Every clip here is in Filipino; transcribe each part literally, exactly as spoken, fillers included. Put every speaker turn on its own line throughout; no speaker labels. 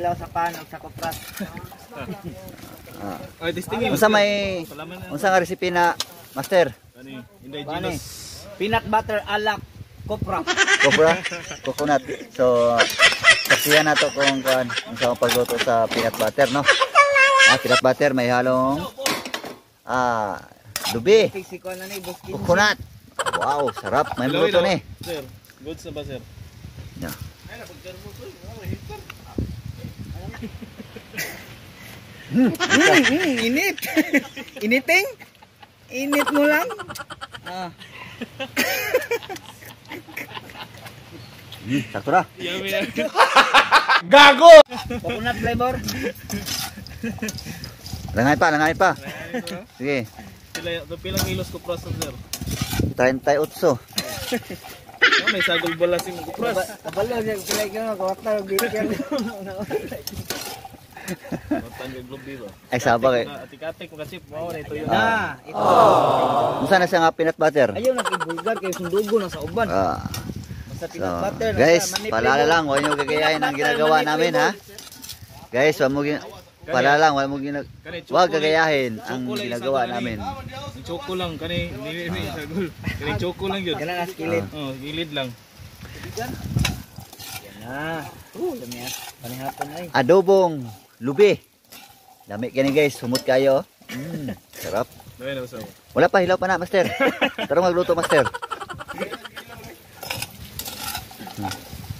hilaw sa pan o sa kopras.
Ah. Unsa may unsa nga recipe na master?
Ani, peanut butter alak kopra.
Kopra, coconut. So saksiyan nato kung kuan unsa ang pagluto sa peanut butter, no? Ah, peanut butter may halong ah lubi. Coconut. Wow, sarap. May luto ni.
Sir, good sa ba sir?
Yeah.
Hmm, hmm, init. Initing? Init mo lang. Ah.
Hmm, sakto na.
Gago! Coconut flavor.
Langay pa, langay pa. Sige.
Pila pilang kilos ko pras sir?
thirty-eight.
Oh, may sagol balas yung kupras.
Kabalo niya pila ka kwarta bigyan.
Matanggal globe dito.
Ay saba kay.
Atik-atik mo kasi wow na ito yun.
Ah, ito.
Unsa na siya nga peanut butter?
Ayaw nag-ibulgar kay sundugo na sa uban.
Ah.
Sa
So,
peanut butter.
guys, paalala lang, huwag nyo gagayahin ang ginagawa namin, ha? Guys, huwag mo gin... Paalala lang, huwag mo ginag... Huwag gagayahin ang ginagawa namin.
Choco lang, kani, nili ni sagol. Kani choco lang yun.
Kana nas kilid.
Oh, gilid lang.
Yan na. Oh, dami yan. Panihapon ay.
Adobong lubi. Dami kani guys, sumot kayo. Mm, sarap.
Daway na usaw.
Wala pa, hilaw pa na, master. Tara magluto, master. Hmm.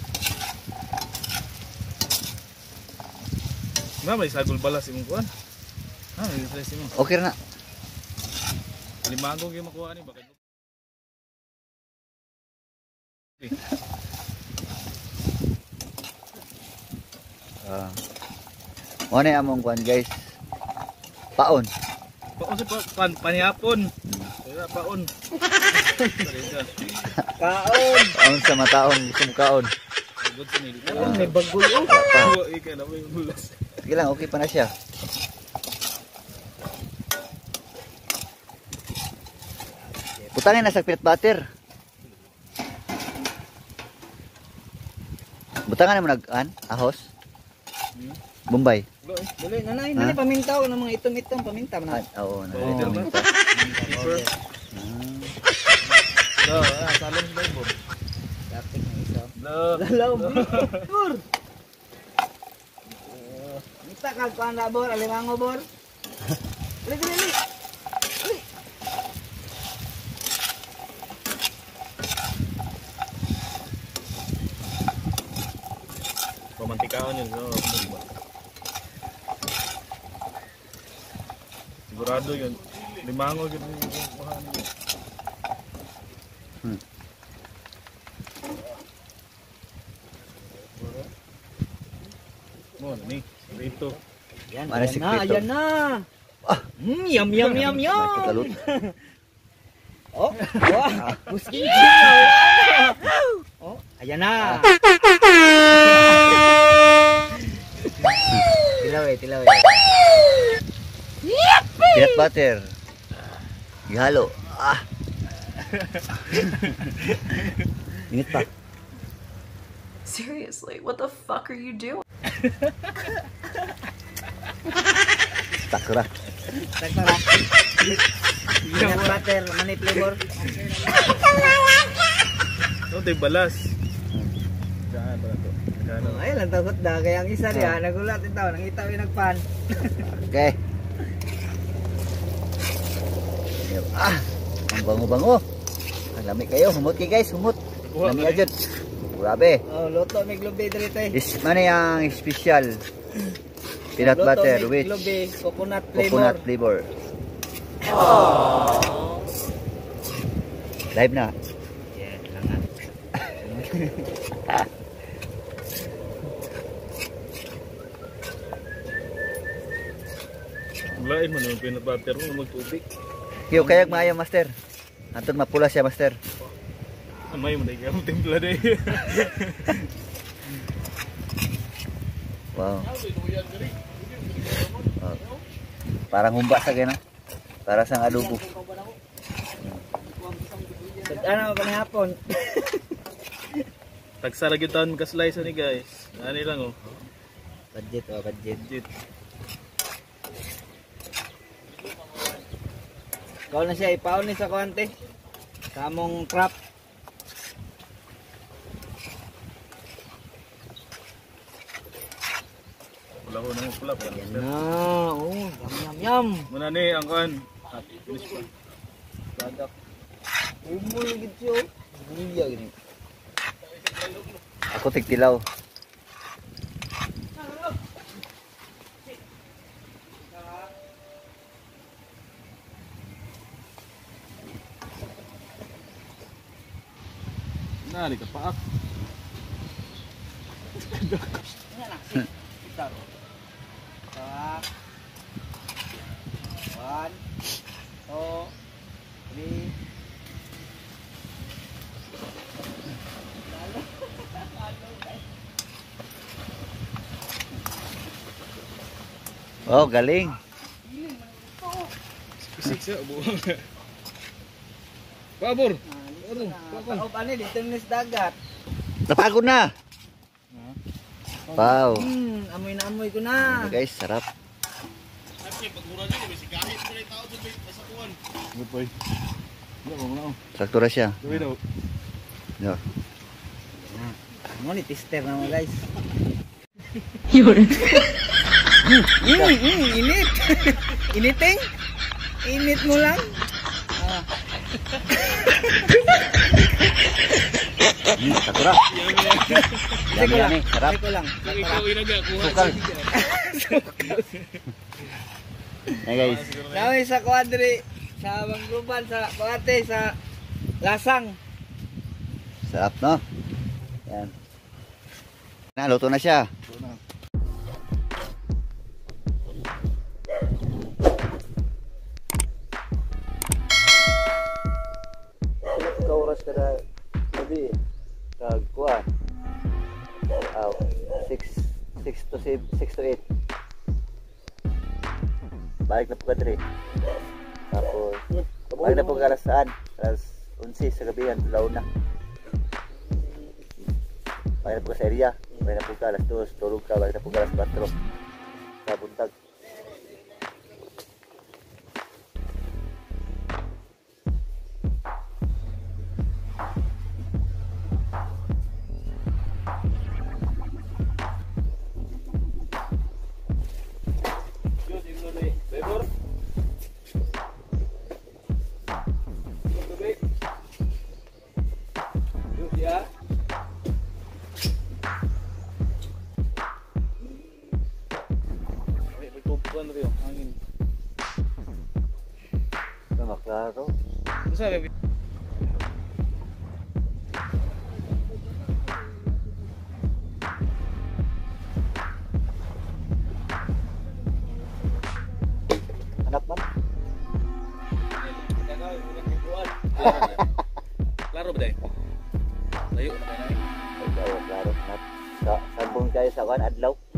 Na may sagol balas imong kuan. Ah, may stress mo.
Okay na.
Limago gyud makuha ni bakit.
Ah. Uh, Ano among kuan guys? Paon.
Paon sa pan panihapon. Kaya paon.
Kaon.
Paon sa mataon, gusto mo kaon.
Good sa nili.
Ano may bagul oh.
Oh, ikaw na may bulas.
Sige lang, okay pa na siya. Butangin na sa peanut butter. Butangan mo nag-an, ahos. Bombay.
Dali, nanay, nanay paminta o ng mga itom-itom, paminta mo na.
Ah, oo, na.
Oh.
Paminta.
No, ah, salon ba mo?
Dapat ng isa.
No.
Dalaw, bur. Minta ka kuan ra bor, alimango bor. Dali, dali, dali.
Pamantikaon yun, no? Sigurado yun. Limango yun.
Hmm.
Mo, ni. Dito.
Yan,
Para
ayan na,
sikreto.
ayan na. Ah, mm, yum, yum, yum, yum.
Nakikalut.
Oh, oh, busking na. Oh, ayan na. Tilaw eh, tilaw eh.
Peanut butter. Ihalo. Ah. Init pa.
Seriously, what the fuck are you doing?
Takra.
Takra. Peanut butter, mani flavor.
No, tay balas. Daan ba to? Daan.
Ay, lang takot da kaya ang isa niya nagulat ito, nangita yung nagpan.
Okay. Ah, ang bango-bango. Ang lamig kayo, humot kayo guys, humot. Lamig agad. Grabe.
Oh, luto may globe dito eh.
Is man yang special peanut butter
Luto may
with
globe, coconut flavor.
coconut flavor. Oh. Live na.
Yeah, langan.
Lain man yung peanut butter mo magtubig.
Kiyo kayag maayo master. Antod mapula siya master.
May mo dai ang timpla dai.
Wow. Oh. Parang humba sa gana. Para sang adobo.
Ano pa ni hapon?
Tagsara gyud taon ka slice ni guys. Ani lang oh.
Budget oh, budget.
Legit.
Ikaw na siya, ipaon ni sa kuwante. Sa among trap.
Wala ko nang pula pa.
Yan na. Oh, yum yum yum.
Muna ni ang kan. Finish pa.
Badak. Umul gid siya. Buya gini.
Ako tigtilaw.
Nali ka paak.
One, two, three.
Oh, galing.
Isik siya buong. Pabor.
Pagod pa ni dito ni sa dagat.
Napagod na. Wow.
Hmm, amoy na amoy ko na.
Guys, sarap.
Good boy. Ya, mo na.
Traktura siya.
Gawin daw.
Yeah.
Mo ni tester na mo guys.
Yun.
Mm, mm, init. Initing. Init mo lang. Ah.
Hmm, traktura.
Kasi
Yummy,
ko lang.
yummy. Sarap.
Kasi ko lang.
Ikaw inaga kuha.
Sukal. Hey guys.
Nawi sa kwadri, sa Mangguban, sa Pagate, sa Lasang.
Sarap, no? Yan. Na, luto na siya. Kauras ka na gabi. Kagkuhan. Oh, six to six to eight. Balik na po ka diri. Tapos, balik na po ka alas saan? Alas onse sa gabi yan, tulaw na. Balik na po ka sa area. Balik na po ka alas dos, tulog ka, balik na po ka alas patro. Sa buntag.
Tupuan rin yung hangin.
Tama, klaro.
Ano sabi?
Anak man.
Klaro ba dahil? Layo na tayo na eh.
Klaro, klaro. Sa, sambong kayo sa kan adlaw.